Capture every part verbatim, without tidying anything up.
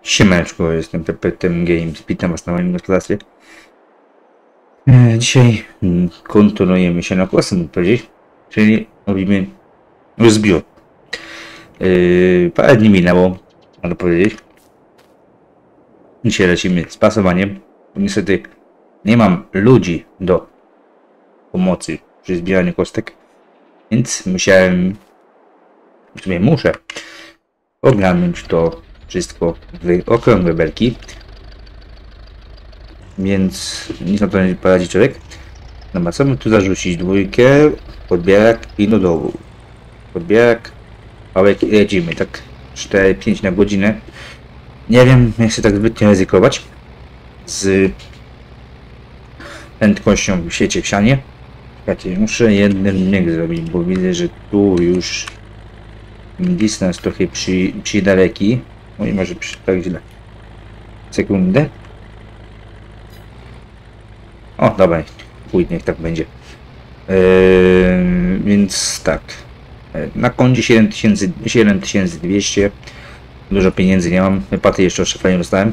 Siemaneczko, jestem Pepetem Games, witam was na moim gospodarstwie. E, dzisiaj mm, kontynuujemy się na kłasy, mógł powiedzieć, czyli robimy zbiór. E, parę dni minęło, można powiedzieć. Dzisiaj lecimy z pasowaniem. Niestety nie mam ludzi do pomocy przy zbieraniu kostek, więc musiałem, w sumie muszę ogarnąć to wszystko w okrągłe belki, więc nic na to nie poradzi człowiek. Dobra, co my tu zarzucić? Dwójkę, podbierak i do dołu. Podbierak, pałek i lecimy, tak cztery pięć na godzinę. Nie wiem, nie chcę tak zbytnio ryzykować z prędkością w sieci w sianie. Słuchajcie, muszę jeden bieg zrobić, bo widzę, że tu już dystans trochę przy, przy daleki. No i może przy, tak źle. Sekundę. O, dobra, pójdę, niech tak będzie. Yy, więc tak. Na koncie siedem tysięcy dwieście. Dużo pieniędzy nie mam. Wypłaty jeszcze od szefa nie dostałem.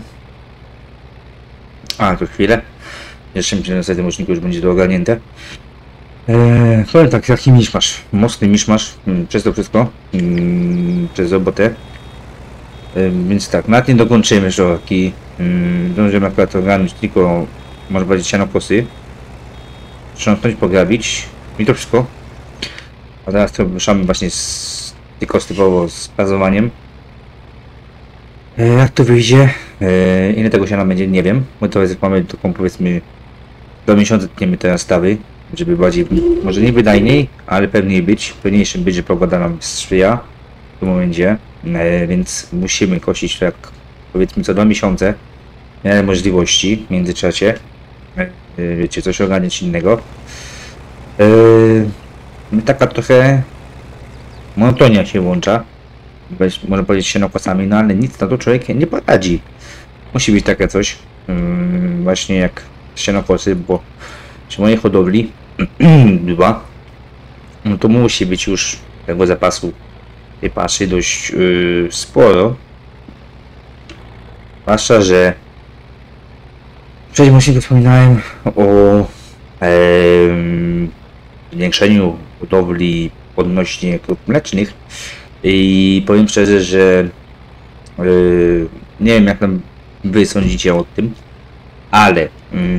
A, to chwilę. Jeszcze myślę, że na tym odcinku już będzie to ogarnięte. Eee, powiem tak, jaki miszmasz, mocny miszmasz hmm, przez to wszystko, hmm, przez robotę. Eee, więc tak, nawet nie dokończymy żołki. Hmm, zdążymy akurat ogarnąć tylko, może powiedzieć, sianokosy. Trząsnąć, pograbić i to wszystko. A teraz to ruszamy właśnie z tylko typowo z bazowaniem. Eee, jak to wyjdzie? Eee, ile tego siana będzie, nie wiem. My to jest, mamy taką, powiedzmy, do miesiąca tniemy teraz stawy, żeby bardziej, może nie wydajniej, ale pewniej być, pewniejszym być, że pogoda nam sprzyja w tym momencie, e, więc musimy kosić tak, powiedzmy, co dwa miesiące, miarę możliwości w międzyczasie, e, wiecie, coś ogarniać innego. E, taka trochę monotonia się włącza, można powiedzieć się nakłasami, no ale nic na to człowiek nie poradzi. Musi być takie coś, mm, właśnie jak sianokosy, bo przy mojej hodowli dwa, no to musi być już tego zapasu tej paszy dość yy, sporo. Zwłaszcza, że wcześniej właśnie wspominałem o e, zwiększeniu hodowli odnośnie krów mlecznych i powiem szczerze, że yy, nie wiem, jak tam wy sądzicie o tym, ale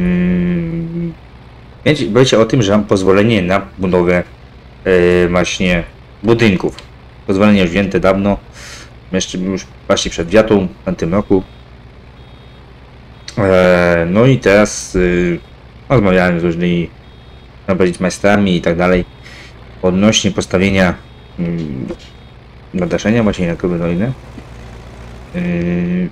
yy, wiecie o tym, że mam pozwolenie na budowę yy, właśnie budynków. Pozwolenie już wzięte dawno, jeszcze już właśnie przed wiatą w tym roku. Yy, no i teraz yy, rozmawiałem z różnymi, można powiedzieć, majstrami i tak dalej odnośnie postawienia yy, nadaszenia właśnie na krowy dojne. Yy,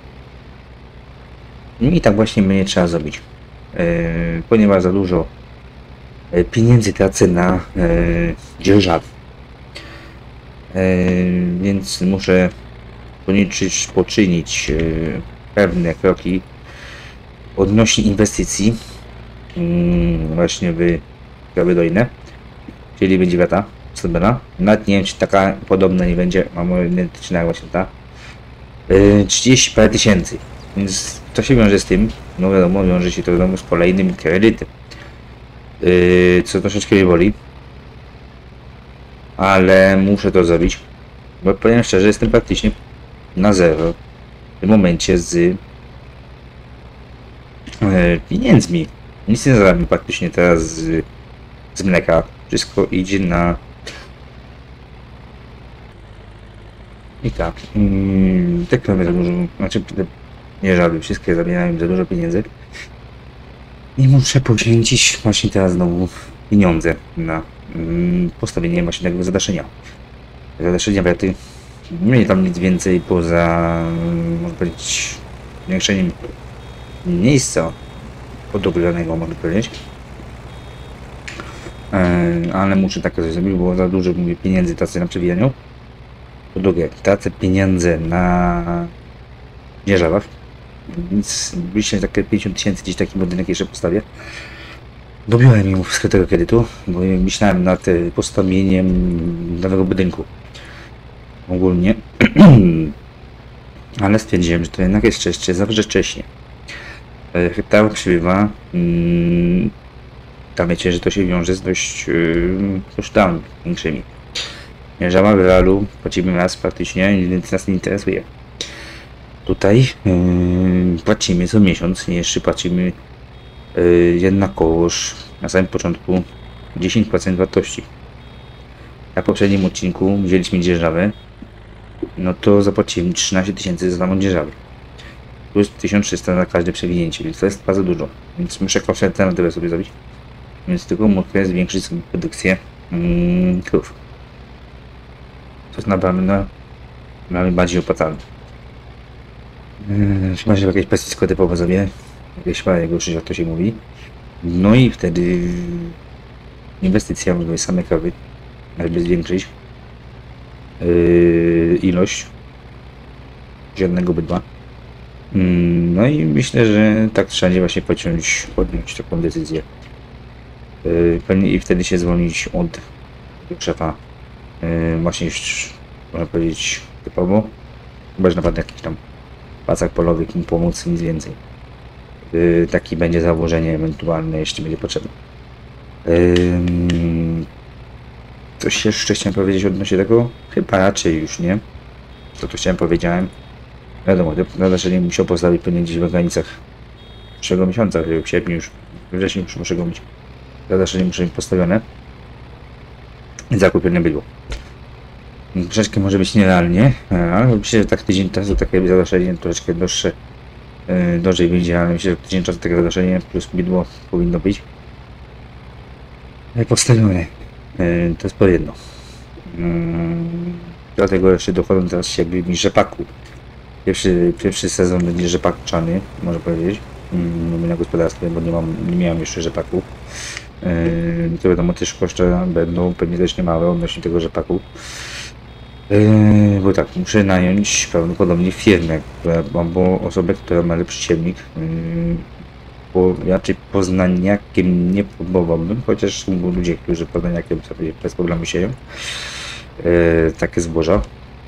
I tak właśnie mnie trzeba zrobić, yy, ponieważ za dużo yy, pieniędzy tracę na yy, dzierżawy, yy, więc muszę poczynić, poczynić yy, pewne kroki odnośnie inwestycji yy, właśnie w krowy dojne, czyli będzie wiata zrobiona. Nawet nie wiem, czy taka podobna nie będzie, mam identyczna właśnie ta, yy, trzydzieści parę tysięcy. Więc to się wiąże z tym, no wiadomo, wiąże się to wiadomo z kolejnym kredytem, yy, co troszeczkę mnie boli, ale muszę to zrobić, bo powiem szczerze, jestem praktycznie na zero w tym momencie z yy, pieniędzmi. Nic nie zarabiam praktycznie teraz z, z mleka, wszystko idzie na i tak, yy, te krowy za dużo, znaczy nie żaby, wszystkie zabierają za dużo pieniędzy i muszę poświęcić właśnie teraz znowu pieniądze na mm, postawienie właśnie tego zadaszenia. Zadaszenia wiaty nie tam nic więcej poza, można powiedzieć, zwiększeniem miejsca hodowlanego, można powiedzieć. Yy, ale muszę tak coś zrobić, bo za dużo mówię, pieniędzy tracę na przewijaniu. Po drugie, tracę pieniądze na dzierżawach. Więc myślę, że takie pięćdziesiąt tysięcy gdzieś taki budynek jeszcze postawię. Dobiłem mu z tego kredytu, bo myślałem nad postawieniem nowego budynku. Ogólnie Ale stwierdziłem, że to jednak jest jeszcze zawsze wcześnie. Hektarów przybywa. Mm, tam wiecie, że to się wiąże z dość yy, kosztami większymi. Mierzała w realu płacimy raz praktycznie, więc nas nie interesuje. Tutaj yy, płacimy co miesiąc, jeszcze płacimy yy, jednakowoż na samym początku dziesięć procent wartości. Na poprzednim odcinku wzięliśmy dzierżawę, no to zapłaciłem trzynaście tysięcy za samą dzierżawę. Plus tysiąc trzysta na każde przewinięcie, więc to jest bardzo dużo. Więc muszę jakąś alternatywę sobie zrobić. Więc tylko mogę zwiększyć sobie produkcję mm, krów. To jest naprawdę mamy bardziej opłacalne. Yy, chyba, że jakieś pesticidy typowo sobie, jakieś parę groszy, jak to się mówi. No i wtedy inwestycja w same krowy, żeby zwiększyć yy, ilość żadnego bydła. Yy, no i myślę, że tak trzeba właśnie pociąć, podjąć taką decyzję. Yy, pewnie i wtedy się zwolnić od szefa. Yy, właśnie można powiedzieć typowo. Chyba, że naprawdę jakiś tam pacach polowych im pomóc, nic więcej. Yy, taki będzie założenie ewentualne, jeśli będzie potrzebne. Yy, coś jeszcze chciałem powiedzieć odnośnie tego? Chyba raczej już nie. To tu chciałem powiedziałem. Wiadomo, na zasadzie musiał postawić pewnie gdzieś w granicach przyszłego miesiąca, w sierpniu już, we wrześniu już muszę go mieć. Na zasadzie muszę mieć postawione. Zakupione było. Troszeczkę może być nierealnie, ale myślę, że tak tydzień czasu takie zadaszenie troszeczkę dłuższe, yy, dłużej wyjdzie, ale myślę, że tydzień czasu takie zadaszenie plus bydło powinno być postawione. Yy, to jest po jedno. Yy, dlatego jeszcze dochodzą teraz jakby mi rzepaku. Pierwszy, pierwszy sezon będzie rzepak czany, można powiedzieć. Yy, na gospodarstwie, bo nie mam, nie miałem jeszcze rzepaku. Yy, to wiadomo, też koszty będą pewnie też niemałe odnośnie tego rzepaku. Yy, bo tak, muszę nająć prawdopodobnie firmę, która, albo osobę, która ma lepszy ciemnik, yy, bo raczej poznaniakiem nie próbowałbym, chociaż są ludzie, którzy poznaniakiem sobie bez problemu sieją yy, takie zboża.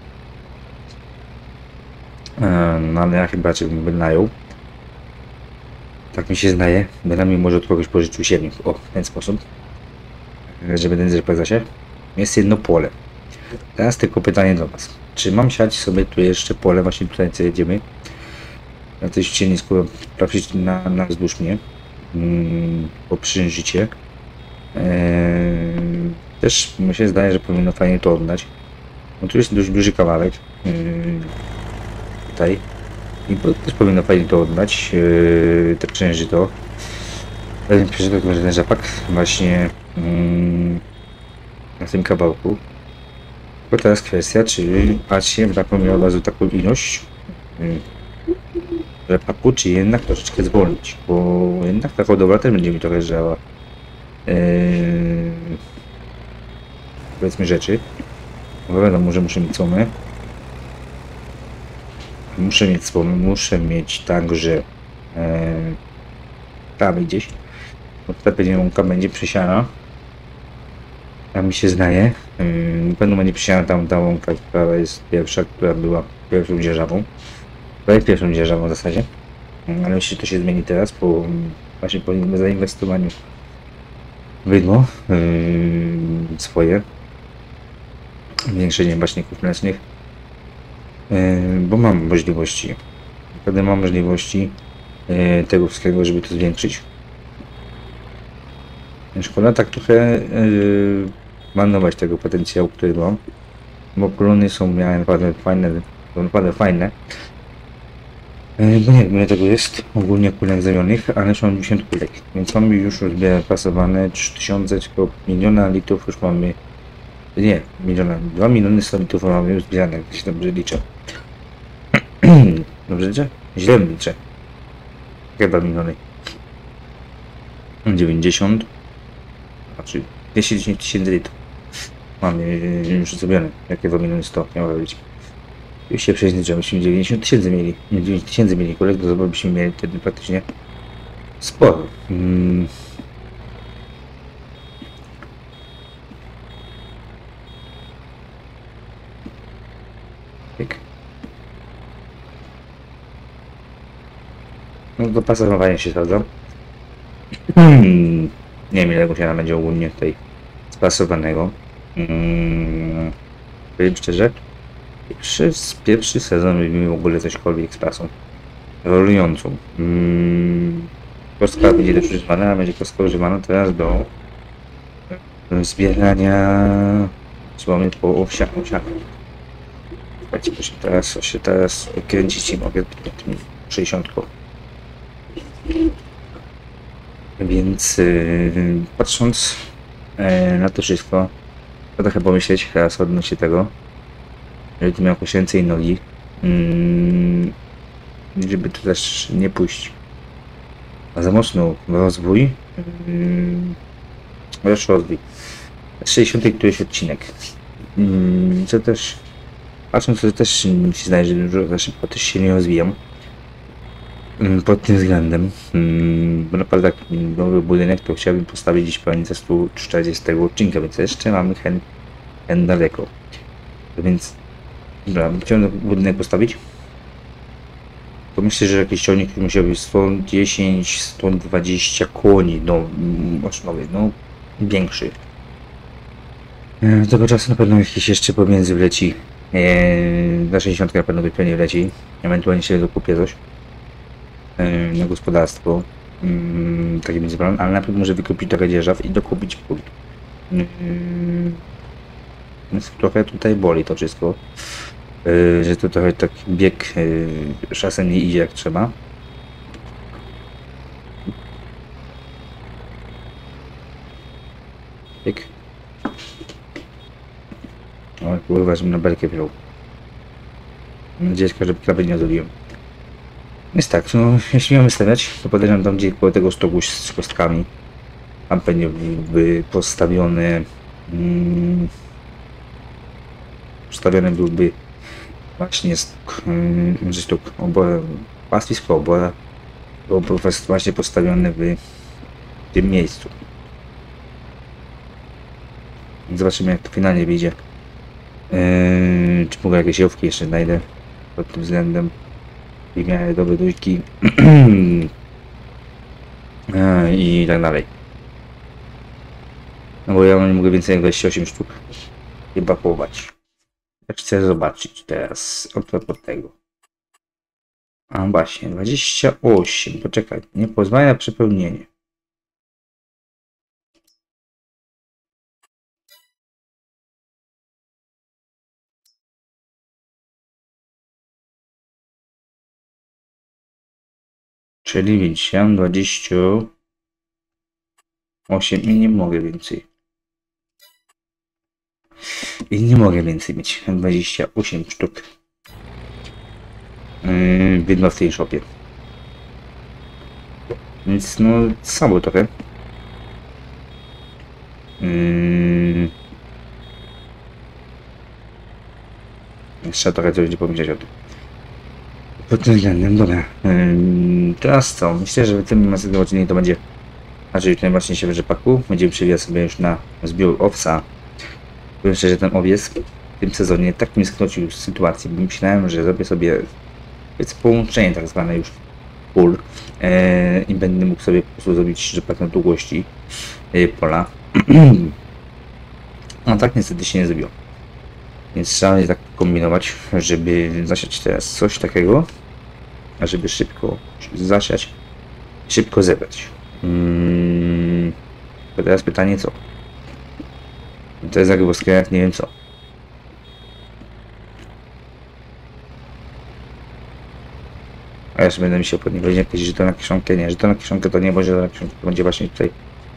Yy, no ale ja chyba raczej bym wynajął. Tak mi się zdaje, bynajmniej może od kogoś pożyczył siewnik, o, w ten sposób, żeby ten rzepak zasiał. Jest jedno pole. Teraz tylko pytanie do Was. Czy mam siać sobie tu jeszcze pole, właśnie tutaj co jedziemy? Na tej ścienisku trafić na, na wzdłuż mnie. Hmm, po przynżycie. Eee, też mi się zdaje, że powinno fajnie to oddać. No tu jest dość duży kawałek. Eee, tutaj. I też powinno fajnie to oddać. Eee, te przynżyto. Przynżyto, tylko że ten rzepak właśnie hmm, na tym kawałku. Tylko teraz kwestia, czy patrzcie w taką miał razu taką ilość rzepaku, czy jednak troszeczkę zwolnić, bo jednak ta hodowla też będzie mi trochę żała. Eee, powiedzmy rzeczy. Bo wiadomo, że muszę mieć słomę. Muszę mieć słomę, muszę mieć także eee, prawie gdzieś. Bo tutaj pewnie łąka będzie przesiana. A mi się zdaje, yy, pewno będzie przysiana tam ta łąka, która jest pierwsza, która była pierwszą dzierżawą. To jest pierwszą dzierżawą w zasadzie. Yy, ale myślę, że to się zmieni teraz, po właśnie po zainwestowaniu w wydło yy, swoje. Zwiększenie baśników mlecznych. Yy, bo mam możliwości. Naprawdę mam możliwości yy, tego wszystkiego, żeby to zwiększyć. Szkoda tak trochę yy, marnować tego potencjału, który mam, bo klony są miałem naprawdę fajne, są naprawdę fajne. Yy, bo nie wiem ile tego jest, ogólnie kulek zamionych, ale już mam dziesięć kulek, więc mamy już rozpasowane trzy tysiące, tylko miliona litrów już mamy, nie, miliona, dwa miliony sto litrów mamy już zbierane, jak się dobrze liczę. Dobrze liczę? Źle liczę. Chyba miliony. dziewięćdziesiąt. Znaczy dwieście dziesięć tysięcy litrów mamy już zrobione, jakie dwa miliony sto miało być. Już się przejdzie, byśmy dziewięćdziesiąt tysięcy mieli, nie dziewięć tysięcy mieli kulek, to byśmy mieli wtedy praktycznie sporo. Hmm. No do pasowania się sprawdza. Hmm. Nie wiem ile musiała będzie ogólnie tutaj spasowanego. Hmm. Powiem szczerze, pierwszy, pierwszy sezon robimy w ogóle cośkolwiek z pasą. Rolującą. Hmm. Kostka będzie też używana, a będzie kostka używana teraz do zbierania słomy po owsiaku. Słuchajcie, bo się teraz, się teraz kręcić i mogę tym sześćdziesiątką. Więc yy, patrząc yy, na to wszystko, to trochę pomyśleć teraz odnośnie tego, żeby tu miał więcej nogi, yy, żeby tu też nie pójść a za mocno w rozwój, yy, już rozwój, sześćdziesiąty któryś odcinek, yy, co też, patrząc to też się zdaje, że dużo za szybko też się nie rozwijam. Pod tym względem, bo naprawdę tak nowy budynek to chciałbym postawić gdzieś pewnie ze stu czterdziestego odcinka, więc jeszcze mamy hen, hen daleko. Więc dobra, chciałem budynek postawić. To myślę, że jakiś ciągnik musiał być sto dziesięć sto dwadzieścia koni, no osnowy, no większy. Do tego czasu na pewno jakiś jeszcze pomiędzy wleci. Na sześćdziesiąt na pewno pewnie wleci. Ewentualnie się dokupię coś na gospodarstwo, hmm, takie będzie plan, ale najpierw może wykupić trochę dzierżaw i dokupić pól. Hmm, więc trochę tutaj boli to wszystko, yy, że to trochę tak bieg yy, czasem nie idzie jak trzeba. Bieg. O kurwa, żebym na belkę wziął. Mam nadzieję, że prawie nie zrobiłem. Jest tak, no jeśli miałem wystawiać, to podejrzewam tam gdzie koło tego stogu z kostkami. Tam pewnie byłby postawiony... Hmm, postawiony byłby właśnie stóg, hmm, stóg obora, pastwisko obora. Byłby właśnie postawiony w tym miejscu. Zobaczymy jak to finalnie wyjdzie. Yy, czy mogę jakieś jówki jeszcze znajdę pod tym względem. I miałem dobre dójki i tak dalej. No bo ja nie mogę więcej jak dwadzieścia osiem sztuk chyba połować. Jak chcę zobaczyć teraz od tego. A właśnie, dwadzieścia osiem, poczekaj, nie pozwala na przepełnienie. Czyli widzicie, mam dwadzieścia osiem i nie mogę więcej. I nie mogę więcej mieć. dwadzieścia osiem sztuk. Yy, widmo w tej shopie. Więc no słabo trochę. Yy... Jeszcze trochę coś będzie pomyśleć o tym. Pod tym względem, dobra. Yy, teraz co? Myślę, że w tym następnym odcinku to będzie, znaczy już najważniejsze w rzepaku. Będziemy przewijać sobie już na zbiór owsa. Powiem szczerze, że ten owiec w tym sezonie tak mi skrócił sytuację, bo myślałem, że zrobię sobie połączenie tak zwane już pól yy, i będę mógł sobie po prostu zrobić rzepak na długości yy, pola. No tak niestety się nie zrobiło. Więc trzeba tak kombinować, żeby zasiać teraz coś takiego, a żeby szybko zasiać, szybko zebrać. Hmm. To teraz pytanie co? To jest zagwozdka jak nie wiem co. A jeszcze będę mi się pod nie powiedzieć jakieś żeton na kieszonkę, nie, żeton na kieszonkę to nie, bo żeton na kieszonkę to będzie właśnie tutaj.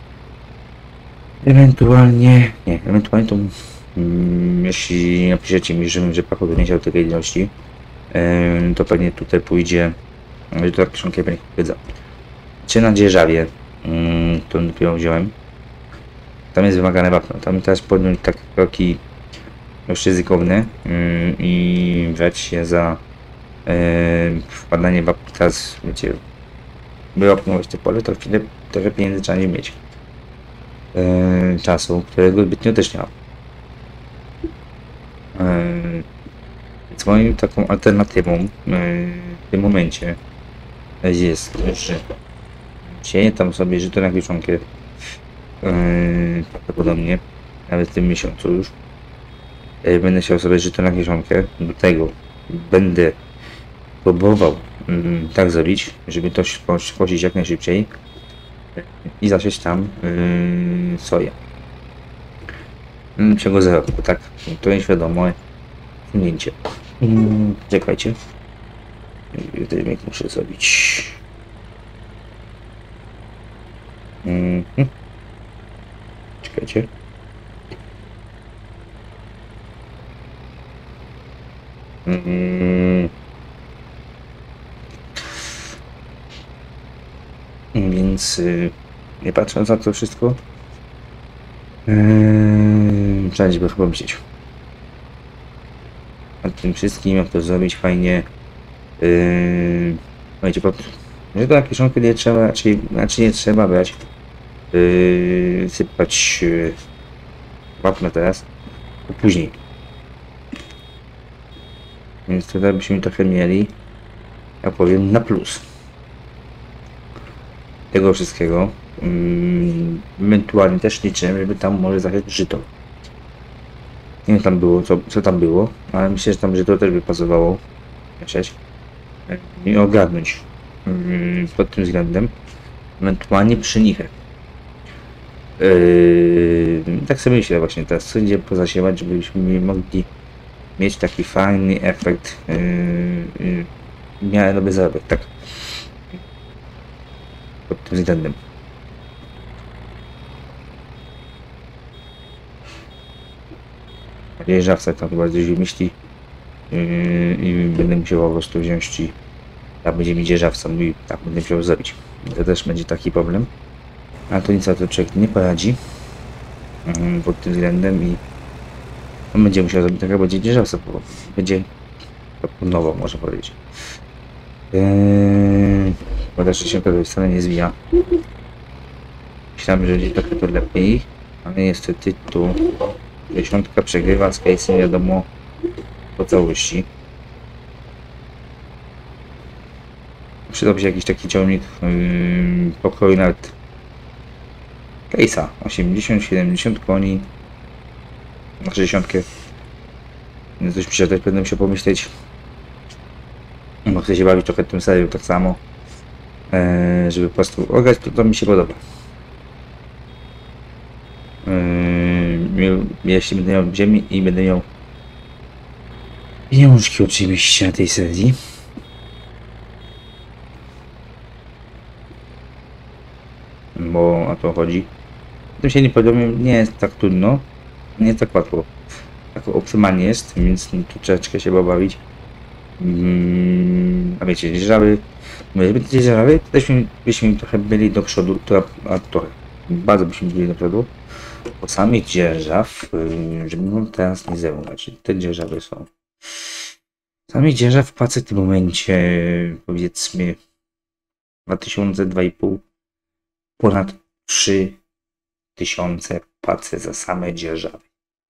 Ewentualnie, nie, ewentualnie to mm, jeśli napiszecie mi, żebym rzepaku nie chciał takiej ilości, yy, to pewnie tutaj pójdzie, żeton na kieszonkę pewnie wiedza. Czy na dzierżawie, yy, to dopiero wziąłem. Tam jest wymagane wapno, tam też podjąć takie kroki już ryzykowne yy, i brać się za yy, wkładanie wapna. Teraz wiecie, by opnować te pole, to chwilę trochę pieniędzy trzeba nie mieć. Yy, czasu, którego zbytnio też nie mam. Yy, więc moją taką alternatywą yy, w tym momencie jest, że sieję tam sobie żyto na kieszonkę. Yy, prawdopodobnie nawet w tym miesiącu już. Yy, będę chciał sobie żyto na kieszonkę. Do tego będę próbował yy, tak zrobić, żeby to skosić jak najszybciej i zasieć tam yy, soję. Yy, czego zero, tak, to nieświadome osiągnięcie. Yy, czekajcie. Tutaj jak muszę zrobić. Yy. Czekajcie. Mm. Więc yy, nie patrząc na to wszystko, yy, trzeba by chyba myśleć nad tym wszystkim, jak to zrobić fajnie. Yy, wiecie, że to na kieszonkę nie trzeba, raczej, raczej nie trzeba brać, yy, sypać yy, wapno teraz, to później. Więc tutaj byśmy trochę mieli, ja powiem, na plus tego wszystkiego. Yy, ewentualnie też liczę, żeby tam może zachęcić żyto. Nie wiem tam było, co, co tam było, ale myślę, że tam żyto też by pasowało. Myśleć. I ogarnąć yy, pod tym względem, ewentualnie pszenichę. Yy, tak sobie myślę właśnie teraz, co idzie pozasiewać, żebyśmy mogli mieć taki fajny efekt, yy, yy, w miarę dobry zarobek, tak. Pod tym względem. Dzierżawca tam chyba gdzieś wymyśli yy, i będę musiał po prostu wziąć i tak będzie mi dzierżawcą i tak będę musiał zrobić. To też będzie taki problem. A to nic, a to człowiek nie poradzi yy, pod tym względem i on będzie musiał zrobić, taka będzie dzierżawca, bo będzie nowo, można powiedzieć. Yy, bo też się to wcale nie zwija. Myślałem, że będzie trochę to lepiej, ale niestety tu dziesiątka przegrywa z case'em, wiadomo, po całości. Przydałby się jakiś taki ciągnik yy, pokroju nawet case'a osiemdziesiąt siedemdziesiąt koni na sześćdziesiąt. Więc coś mi się też będę musiał pomyśleć, bo chcę się bawić trochę tym serią tak samo, yy, żeby po prostu ograć, to, to mi się podoba. Yy, jeśli będę miał ziemi i będę miał pieniążki oczywiście na tej serii. Bo o to chodzi. Tym się nie powiem, nie jest tak trudno, nie jest tak łatwo. Tak optymalnie jest, więc tu troszeczkę się bawić. Hmm, a wiecie, dzierżawy, gdyby te dzierżawy, to byśmy, byśmy trochę byli do przodu, to, a trochę, bardzo byśmy byli do przodu. Po samych dzierżaw, żeby no teraz nie zajmować, te dzierżawy są. Samych dzierżaw płacę w tym momencie, powiedzmy, dwa tysiące, dwa i pół, ponad trzy tysiące płacę za same dzierżawy.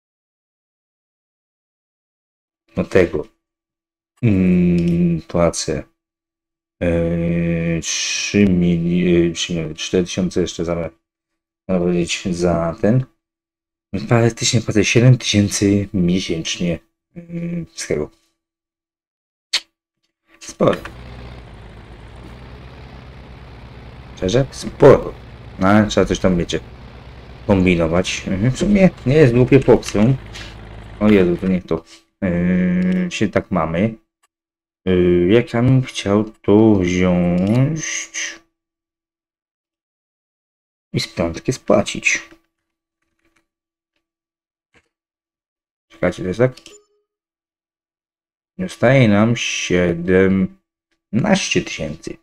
Do tego mm, płacę yy, trzy miliony, cztery tysiące jeszcze za, można powiedzieć, za ten. Praktycznie płacę siedem tysięcy miesięcznie yy, z tego. Sporo. Szczerze? Sporo. No ale trzeba coś tam, wiecie, kombinować. W sumie nie jest głupie po opcją. O Jezu, to niech to yy, się tak mamy. Yy, jak ja bym chciał to wziąć i z piątki spłacić. Czekajcie, to jest tak? Zostaje nam siedemnaście tysięcy.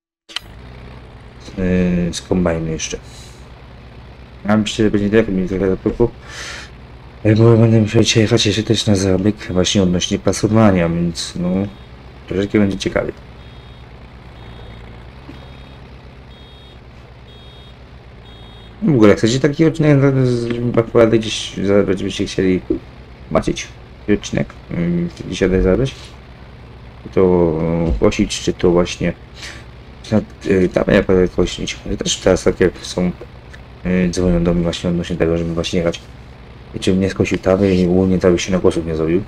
Yy, z kombajnu jeszcze. Ja myślę, że będzie tak, mi trochę zapyku. Bo będę musiał dzisiaj jechać jeszcze też na zarobek właśnie odnośnie pasowania, więc no troszeczkę będzie ciekawie. W ogóle chcecie taki odcinek, akurat gdzieś zabrać, byście chcieli zobaczyć odcinek, dzisiaj dać zabrać, to głosić, czy to właśnie Tam jako jakoś nie ciekawe. Też teraz tak jak są yy, dzwonią do mnie właśnie odnośnie tego, żeby właśnie jechać. I czy mnie skosił tawy i ogólnie tawy się na głosów nie zrobił.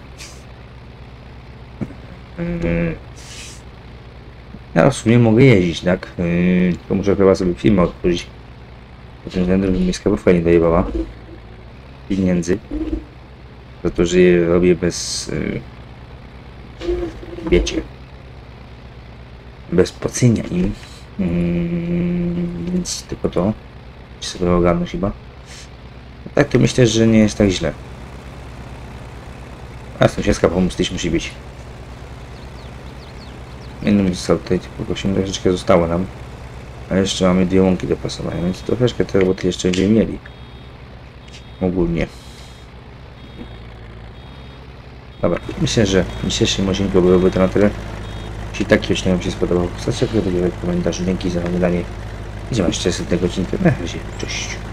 Yy. Ja w sumie mogę jeździć, tak? Yy, tylko muszę chyba sobie firmę otworzyć. Pod tym względem, że mi skarbówka nie dojebała pieniędzy. Za to, że je robię bez... Yy, wiecie... bez płacenia im. Mm, więc tylko to. Muszę sobie ogarnąć chyba. Tak to myślę, że nie jest tak źle. A sąsiedzka pomoc też musi być. Jednym zostało tutaj tylko osiem troszeczkę zostało nam. A jeszcze mamy dwie łąki do pasowania, więc troszeczkę te roboty jeszcze będziemy mieli. Ogólnie. Dobra, myślę, że dzisiejszy odcinku byłoby to na tyle. Jeśli taki odcinek Wam się spodobał, zostawcie komentarz, dzięki za oglądanie. Widzimy się następnego odcinka. Na razie, cześć.